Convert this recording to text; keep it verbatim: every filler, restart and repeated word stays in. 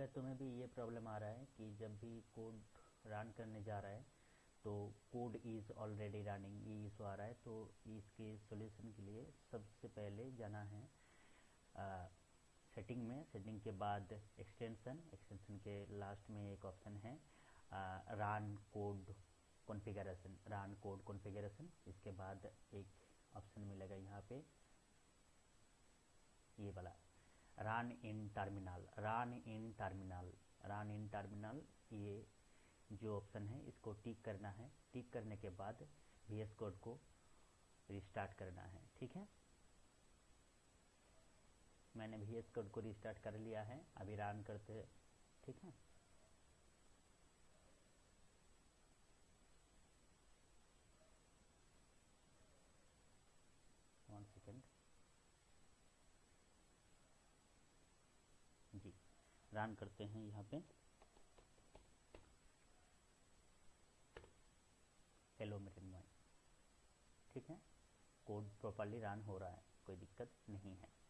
अगर तुम्हें भी ये प्रॉब्लम आ रहा है कि जब भी कोड रन करने जा रहा है तो कोड इज़ ऑलरेडी रनिंग, ये इशू आ रहा है, तो इसके सॉल्यूशन के लिए सबसे पहले जाना है सेटिंग में। सेटिंग के बाद एक्सटेंशन, एक्सटेंशन के लास्ट में एक ऑप्शन है run code configuration, run code configuration. इसके बाद एक ऑप्शन मिलेगा यहाँ पे ये वाला run in terminal, run in terminal, run in terminal, ये जो ऑप्शन है इसको टिक करना है। टिक करने के बाद वी एस कोड को रिस्टार्ट करना है। ठीक है, मैंने वी एस कोड को रिस्टार्ट कर लिया है, अभी रन करते हैं। ठीक है, वन सेकेंड जी, रन करते हैं यहाँ पे। हेलो मेरे मोबाइल, ठीक है, कोड प्रॉपरली रन हो रहा है, कोई दिक्कत नहीं है।